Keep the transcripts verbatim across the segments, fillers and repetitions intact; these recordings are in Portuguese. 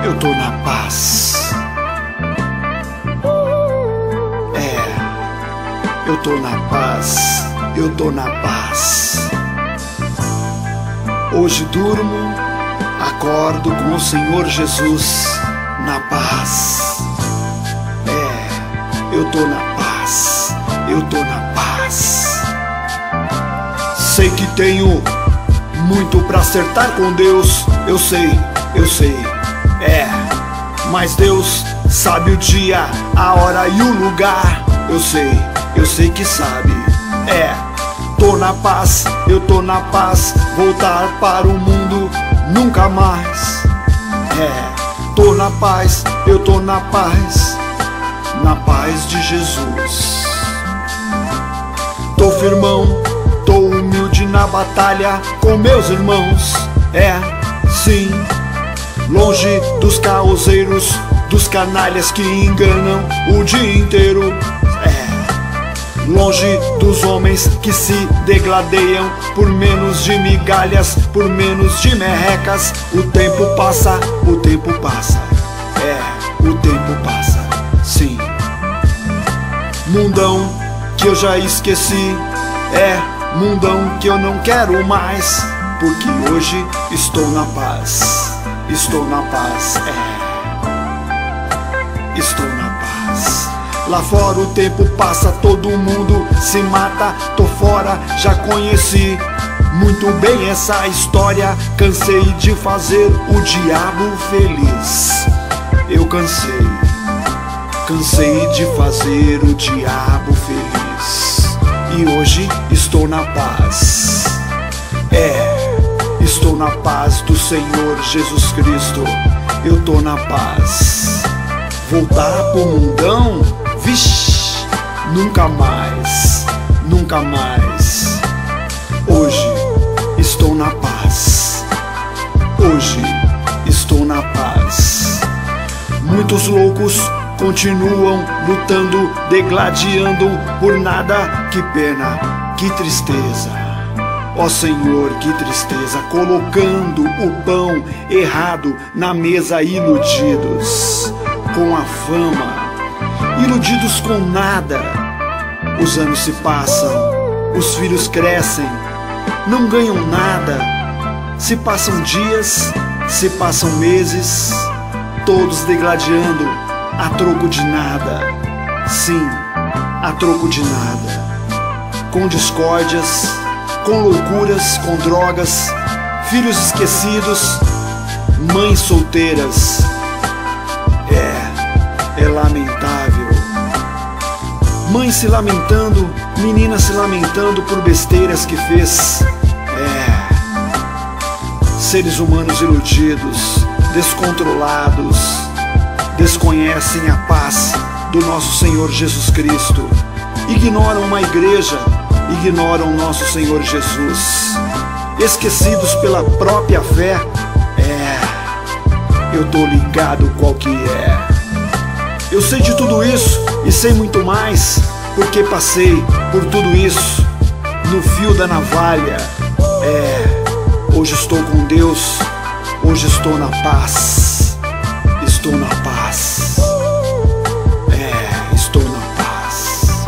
eu tô na paz. É, eu tô na paz, eu tô na paz. Hoje durmo, acordo com o Senhor Jesus na paz. É, eu tô na paz, eu tô na paz. Sei que tenho muito pra acertar com Deus, eu sei, eu sei, é. Mas Deus sabe o dia, a hora e o lugar, eu sei, eu sei que sabe, é. Tô na paz, eu tô na paz, voltar para o mundo nunca mais. É, tô na paz, eu tô na paz, na paz de Jesus. Tô firmão, tô humilde na batalha com meus irmãos. É, sim, longe dos caoseiros, dos canalhas que enganam o dia inteiro. Longe dos homens que se degladeiam por menos de migalhas, por menos de merrecas. O tempo passa, o tempo passa, é, o tempo passa, sim. Mundão que eu já esqueci, é, mundão que eu não quero mais, porque hoje estou na paz, estou na paz, é, estou na paz. Lá fora o tempo passa, todo mundo se mata. Tô fora, já conheci muito bem essa história. Cansei de fazer o diabo feliz. Eu cansei, cansei de fazer o diabo feliz. E hoje estou na paz. É, estou na paz do Senhor Jesus Cristo. Eu tô na paz. Voltar pro mundão? Vixe, nunca mais, nunca mais. Hoje estou na paz, hoje estou na paz. Muitos loucos continuam lutando, degladiando por nada. Que pena, que tristeza. Ó Senhor, que tristeza, colocando o pão errado na mesa, iludidos com a fama, iludidos com nada. Os anos se passam, os filhos crescem, não ganham nada. Se passam dias, se passam meses, todos degladiando a troco de nada. Sim, a troco de nada. Com discórdias, com loucuras, com drogas, filhos esquecidos, mães solteiras. É, é lamentável. Mãe se lamentando, menina se lamentando por besteiras que fez. É, seres humanos iludidos, descontrolados, desconhecem a paz do nosso Senhor Jesus Cristo. Ignoram uma igreja, ignoram nosso Senhor Jesus. Esquecidos pela própria fé. É, eu tô ligado qual que é. Eu sei de tudo isso e sei muito mais, porque passei por tudo isso no fio da navalha. É, hoje estou com Deus, hoje estou na paz, estou na paz, é, estou na paz.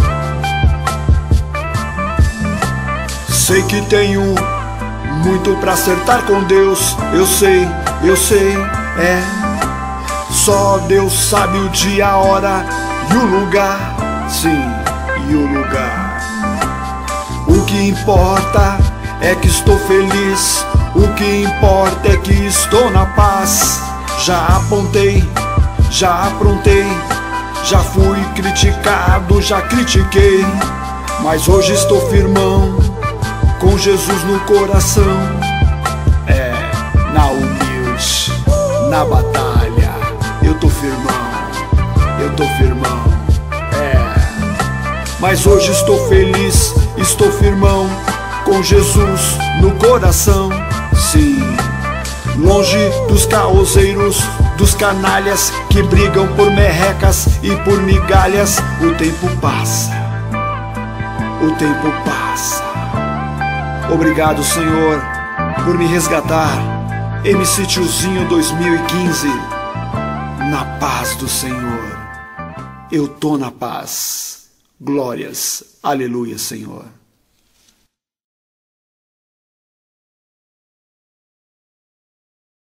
Sei que tenho muito pra acertar com Deus, eu sei, eu sei, é. Só Deus sabe o dia, a hora e o lugar. Sim, e o lugar. O que importa é que estou feliz. O que importa é que estou na paz. Já apontei, já aprontei, já fui criticado, já critiquei, mas hoje estou firmão, com Jesus no coração. É, na humilde, na batalha. Eu tô firmão, eu tô firmão, é. Mas hoje estou feliz, estou firmão, com Jesus no coração. Sim, longe dos caoseiros, dos canalhas que brigam por merrecas e por migalhas. O tempo passa, o tempo passa. Obrigado, Senhor, por me resgatar. M C Tiozinho dois mil e quinze. na paz do Senhor. Eu tô na paz. Glórias. Aleluia, Senhor.